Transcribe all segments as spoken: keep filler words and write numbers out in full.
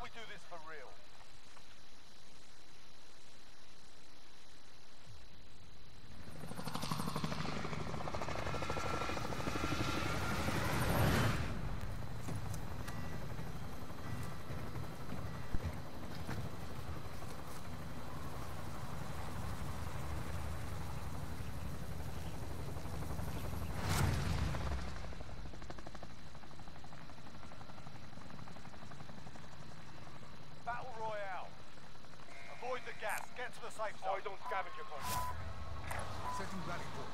we do this for real? Battle Royale. Avoid the gas. Get to the safe zone. Oh, don't scavenge your contact. Setting rally point.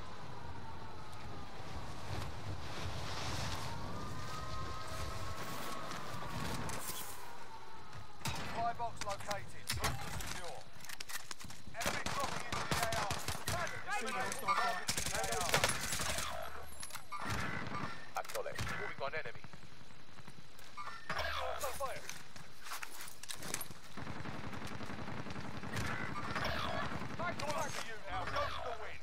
Supply box located. Move to secure. Enemy dropping into the A R. Eliminate all targets in the A R. Acknowledge. Moving on enemy. On fire. Back to you now. Go to the win.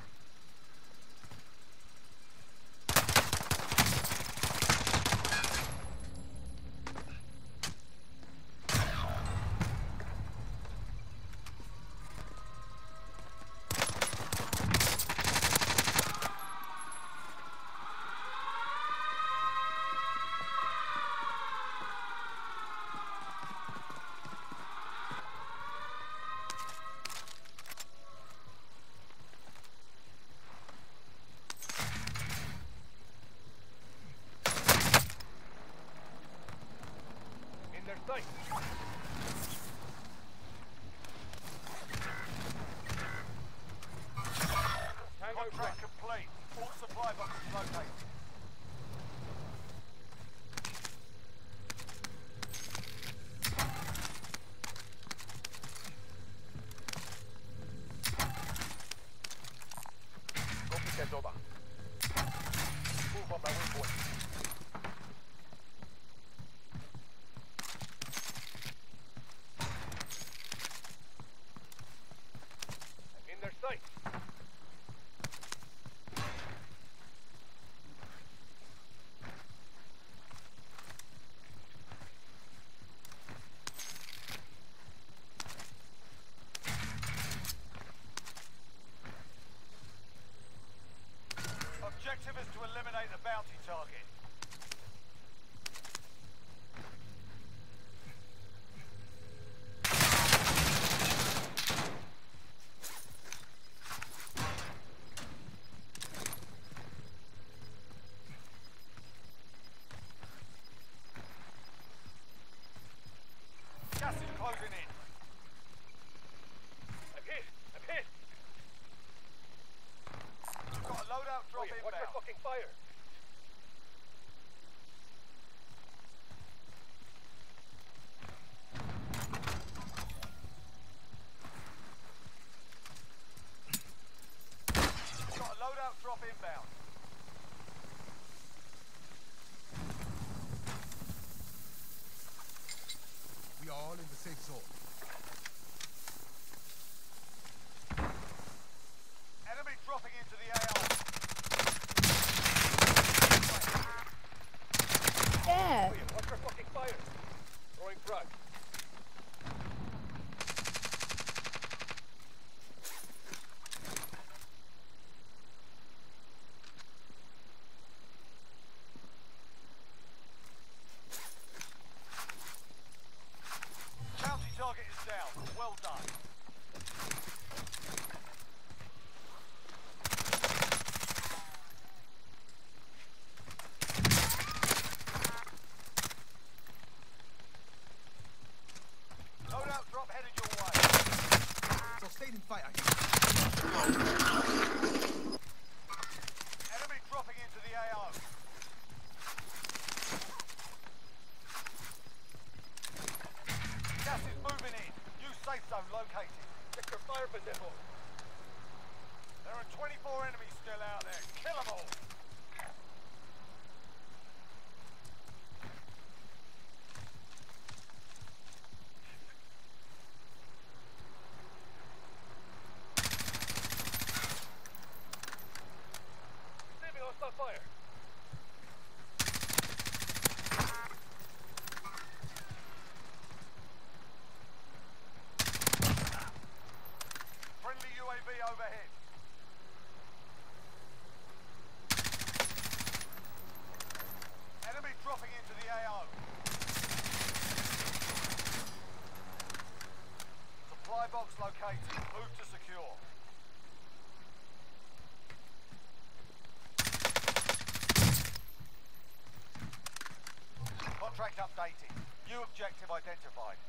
In their sight. Tango Contract complete. All supply boxes located. Copy that over. Move on my waypoint. In their sight. Objective is to eliminate the bounty target. Gas is closing in. I'm hit. I'm hit. We've got a loadout drop Wait, watch your inbound. fucking fire. We've got a loadout drop inbound. We are all in the safe zone. Enemy dropping into the A R. Yeah. Wait, watch your fucking fire. Throwing frag. Bounty target is down. Well done. Loadout drop headed your way. Sustaining fire. Enemy dropping into the A O. Gas is moving in. New safe zone located. Check your fire, pendejo. There are twenty-four enemies still out there. Kill them all. located. Move to secure. Contract updated. New objective identified.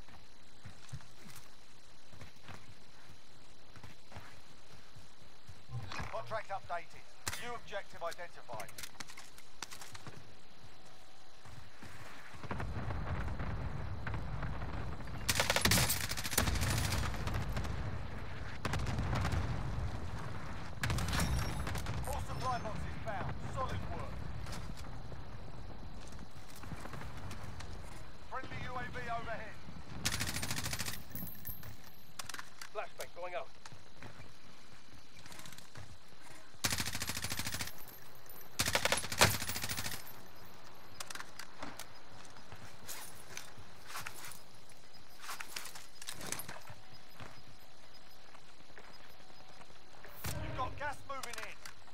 Contract updated. New objective identified. All supply boxes found. Solid work. Friendly U A V overhead. Flashbang going out. You've got gas moving in.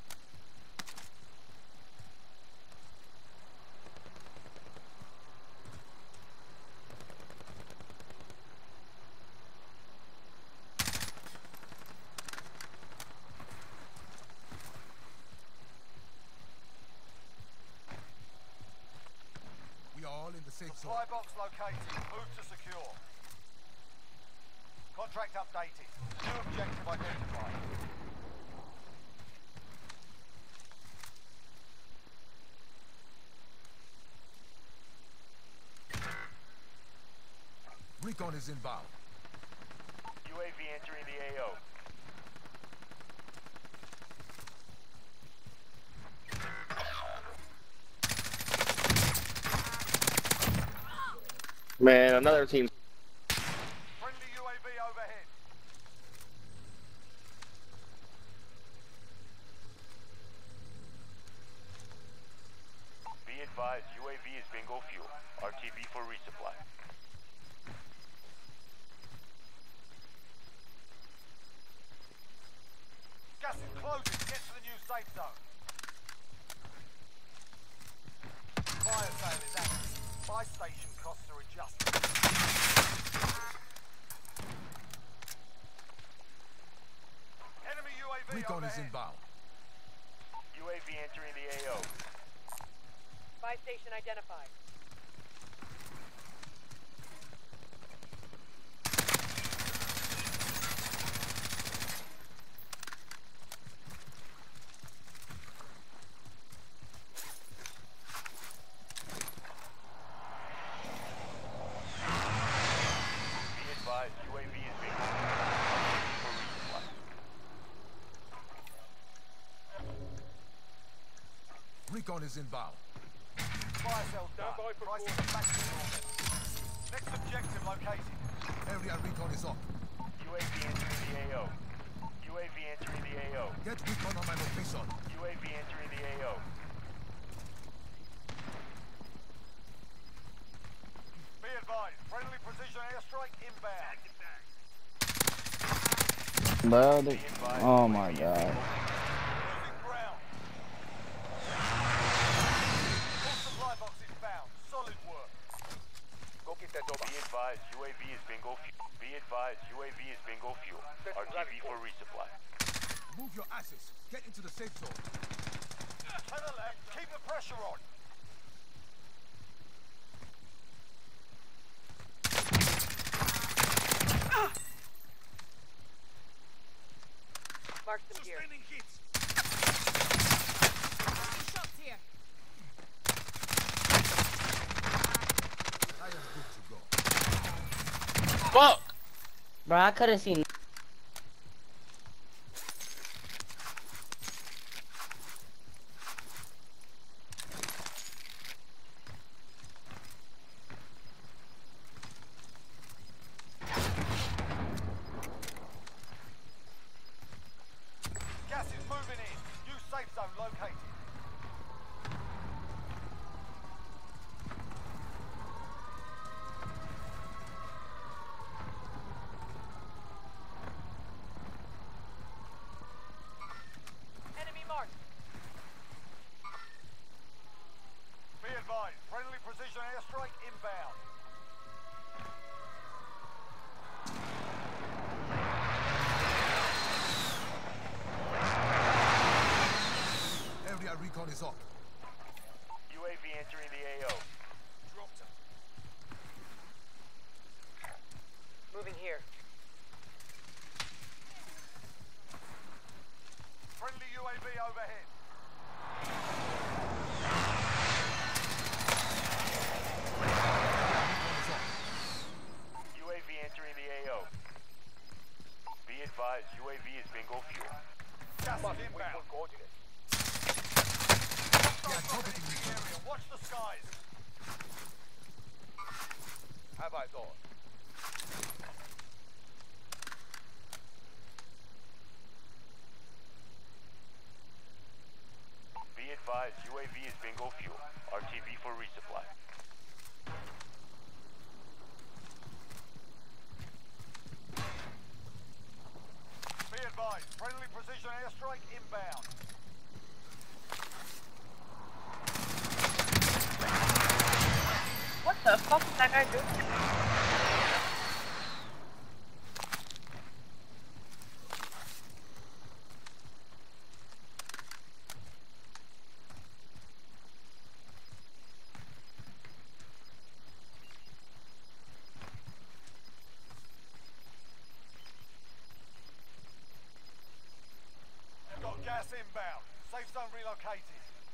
We are all in the safe zone. Supply box located. Move to secure. Contract updated. New objective identified. Recon is inbound. U A V entering the A O. Man, another team. Friendly U A V overhead. Be advised, U A V is bingo fuel. R T B for resupply. Gas is closing. Get to the new safe zone. Fire sale is active. Buy station costs are adjusted. Enemy U A V Recon is overhead. inbound. U A V entering the A O. Buy station identified. Be advised, U A V is bingo fuel. For resupply. Recon is inbound. Fire sale done. Prices are back to normal. Next objective located. Area recon is up. U A V entering the A O. U A V entering the A O. Get recon on my location. U A V entering the A O. Be advised. Friendly precision airstrike inbound. Bro, Be they- advised, oh U A V my is god. Losing ground. All supply boxes found. Solid work. Go get that Doba. Be advised, U A V is bingo fuel. Be advised, U A V is bingo fuel. R T B for resupply. Move your asses. Get into the safe zone. To the left. Keep the pressure on. Mark them here. hits. Shots here. I am good to go. Fuck! Bro, I could have seen. Gas is moving in. New safe zone located. recon is up. U A V entering the A O. Dropped him. Moving here. Friendly U A V overhead. U A V entering the A O. Be advised, U A V is bingo fuel. Gas is inbound. coordinates. They are targeting me. Area. Watch the skies. Have eyes on. Be advised, U A V is bingo fuel. R T B for resupply. Be advised. Friendly precision airstrike inbound. What the fuck is that guy doing? Got gas inbound. Safe zone relocated.